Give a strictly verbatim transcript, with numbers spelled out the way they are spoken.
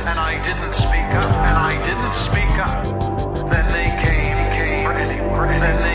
and I didn't speak up, and I didn't speak up, then they came, came, then they